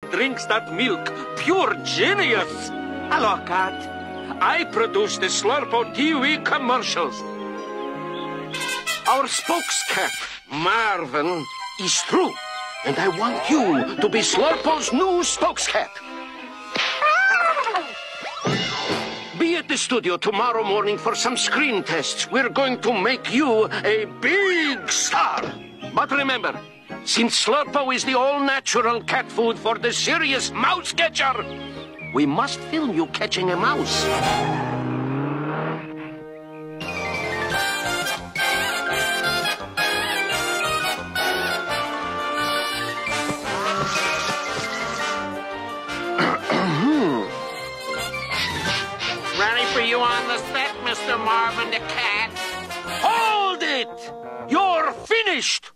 drinks that milk. Pure genius. Hello, Cat. I produce the Slurpo TV commercials. Our spokescat, Marvin, is true. And I want you to be Slurpo's new spokescat. Be at the studio tomorrow morning for some screen tests. We're going to make you a big star. But remember, since Slurpo is the all-natural cat food for the serious mouse catcher, we must film you catching a mouse. Ready for you on the set, Mr. Marvin the cat. Hold it! You're finished!